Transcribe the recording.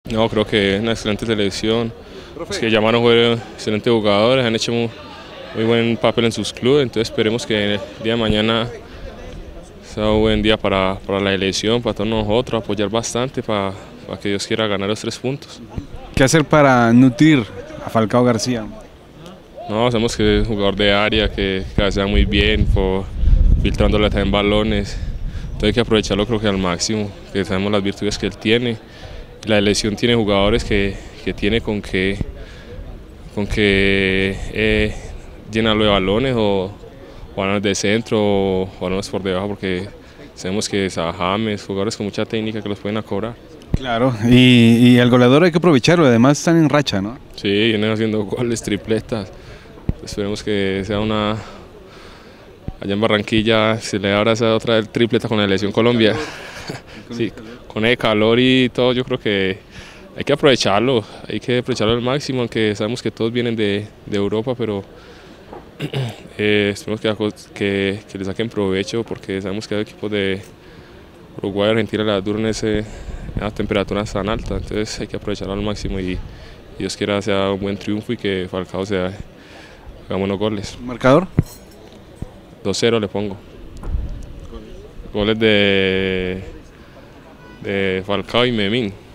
No, creo que es una excelente selección. Los que llamaron fueron excelentes jugadores, han hecho muy buen papel en sus clubes, entonces esperemos que el día de mañana sea un buen día para la elección, para todos nosotros, apoyar bastante para que Dios quiera ganar los 3 puntos. ¿Qué hacer para nutrir a Falcao García? No, sabemos que es un jugador de área, que cabecea muy bien, filtrándole también balones, entonces hay que aprovecharlo creo que al máximo, que sabemos las virtudes que él tiene. La elección tiene jugadores que tiene con que llenarlo de balones o balones de centro o balones por debajo, porque sabemos que James, jugadores con mucha técnica que los pueden cobrar. Claro, y al goleador hay que aprovecharlo, además están en racha, ¿no? Sí, vienen haciendo goles, tripletas. Esperemos que sea una. Allá en Barranquilla se le abra esa otra tripleta con la Selección Colombia. Sí, con el calor y todo, yo creo que hay que aprovecharlo al máximo, aunque sabemos que todos vienen de Europa, pero esperemos que le saquen provecho, porque sabemos que hay equipos de Uruguay y Argentina la duran a temperaturas tan altas, entonces hay que aprovecharlo al máximo y Dios quiera sea un buen triunfo y que Falcao haga buenos goles. ¿Marcador? 2-0 le pongo. Goles de Falcao y Memín.